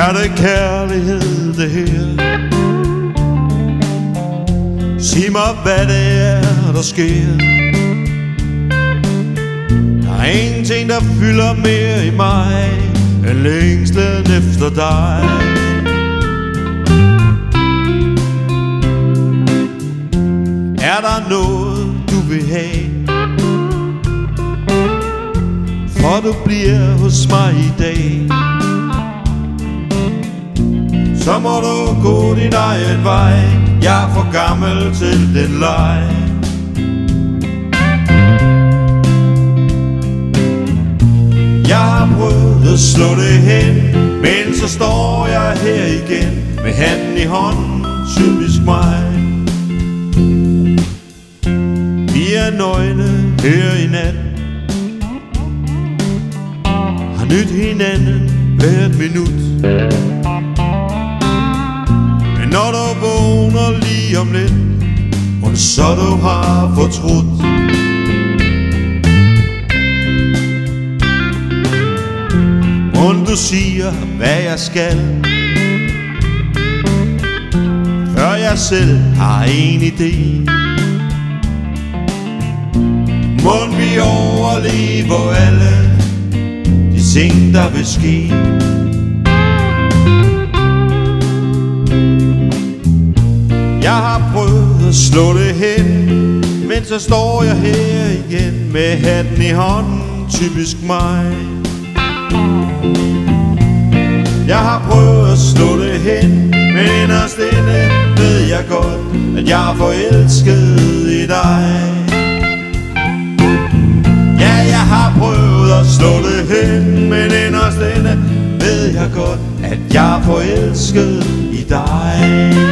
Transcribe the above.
Er det kærlighed det her? Sig mig hvad det er der sker. Der er ingenting der fylder mere i mig end længslen efter dig. Er der noget du vil have? For du bliver hos mig i dag. Så må du gå din egen vej. Jeg er for gammel til den leg. Jeg har prøvet at slå det hen, men så står jeg her igen med handen i hånden, typisk mig. Vi er nøgne her i nat, har nydt hinanden hvert minut. Men når du vågner lige om lidt, og så du har fortrudt. Mon du siger hvad jeg skal, før jeg selv har en idé. Mon vi overlever alle de ting der vil ske. Jeg har prøvet at slå det hen, men så står jeg her igen med hatten i hånden, typisk mig. Jeg har prøvet at slå det hen, men inderst inde ved jeg godt, at jeg er forelsket i dig. Ja, jeg har prøvet at slå det hen, men inderst inde ved jeg godt, at jeg er forelsket i dig.